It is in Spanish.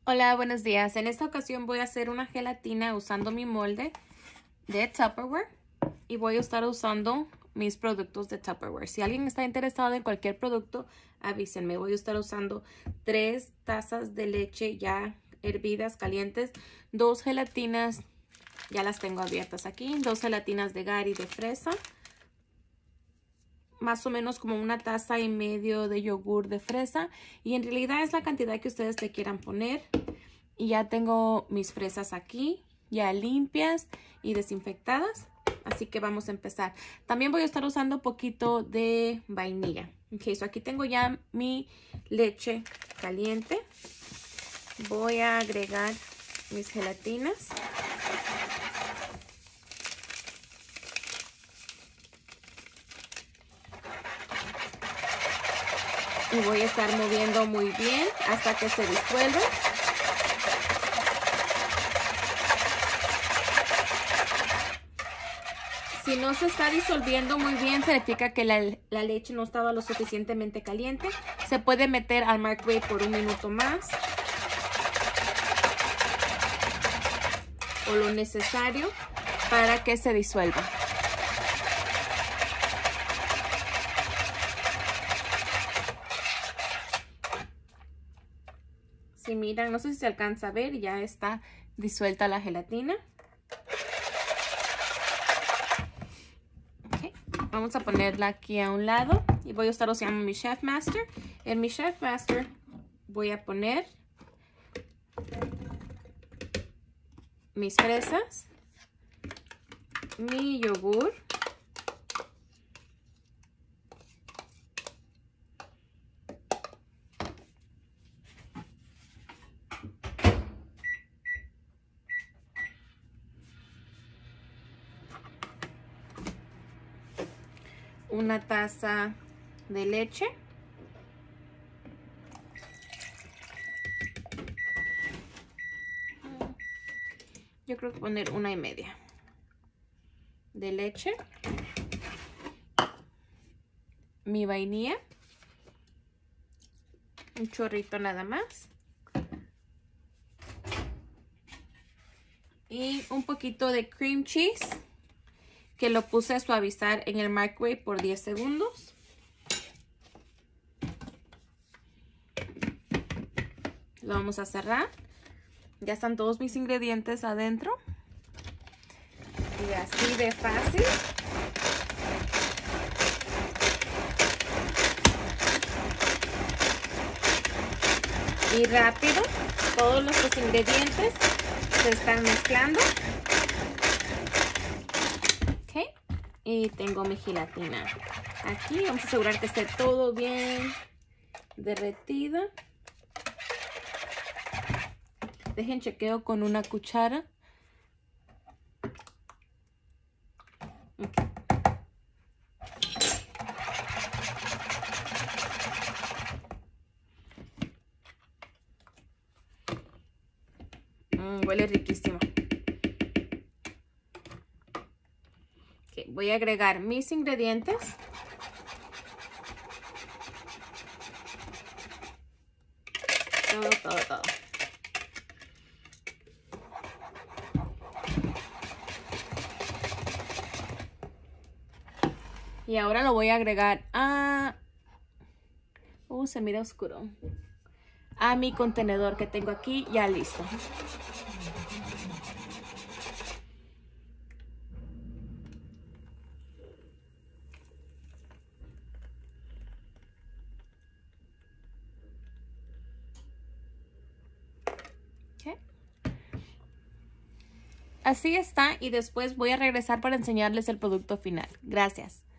Hola, buenos días. En esta ocasión voy a hacer una gelatina usando mi molde de Tupperware y voy a estar usando mis productos de Tupperware. Si alguien está interesado en cualquier producto, avísenme. Voy a estar usando 3 tazas de leche ya hervidas, calientes, 2 gelatinas, ya las tengo abiertas aquí, 2 gelatinas de Gary de fresa, más o menos como 1,5 tazas de yogur de fresa, y en realidad es la cantidad que ustedes le quieran poner. Y ya tengo mis fresas aquí, ya limpias y desinfectadas. Así que vamos a empezar. También voy a estar usando un poquito de vainilla. Ok, so aquí tengo ya mi leche caliente. Voy a agregar mis gelatinas. Y voy a estar moviendo muy bien hasta que se disuelva. Si no se está disolviendo muy bien, significa que la leche no estaba lo suficientemente caliente. Se puede meter al microwave por 1 minuto más, o lo necesario para que se disuelva. Si miran, no sé si se alcanza a ver, ya está disuelta la gelatina. Okay. Vamos a ponerla aquí a un lado y voy a estar usando mi Chef Master. En mi Chef Master voy a poner mis fresas, mi yogur, una taza de leche, yo creo que poner 1,5 de leche, mi vainilla, un chorrito nada más, y un poquito de cream cheese que lo puse a suavizar en el microwave por 10 segundos. Lo vamos a cerrar. Ya están todos mis ingredientes adentro. Y así de fácil. Y rápido. Todos nuestros ingredientes se están mezclando. Ok. Y tengo mi gelatina aquí. Vamos a asegurar que esté todo bien derretido. Dejen chequeo con una cuchara. Okay. Huele riquísimo. Okay, voy a agregar mis ingredientes. Todo. Y ahora lo voy a agregar a... se mira oscuro. A mi contenedor que tengo aquí ya listo. Okay. Así está, y después voy a regresar para enseñarles el producto final. Gracias.